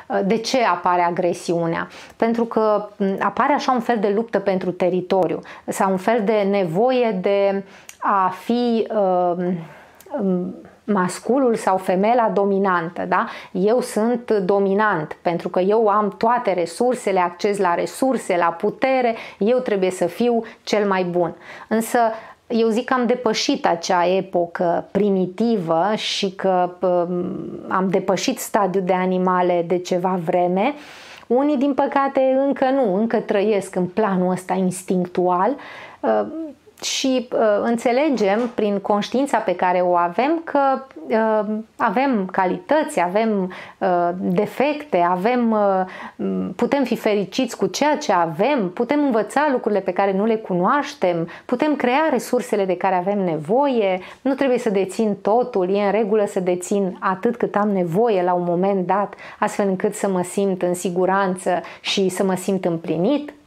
De ce apare agresiunea? Pentru că apare așa un fel de luptă pentru teritoriu sau un fel de nevoie de a fi masculul sau femeia dominantă, da? Eu sunt dominant pentru că eu am toate resursele, acces la resurse, la putere, eu trebuie să fiu cel mai bun. Însă eu zic că am depășit acea epocă primitivă și că am depășit stadiul de animale de ceva vreme. Unii, din păcate, încă trăiesc în planul ăsta instinctual și înțelegem prin conștiința pe care o avem că avem calități, avem defecte, putem fi fericiți cu ceea ce avem, putem învăța lucrurile pe care nu le cunoaștem, putem crea resursele de care avem nevoie, nu trebuie să dețin totul, e în regulă să dețin atât cât am nevoie la un moment dat, astfel încât să mă simt în siguranță și să mă simt împlinit.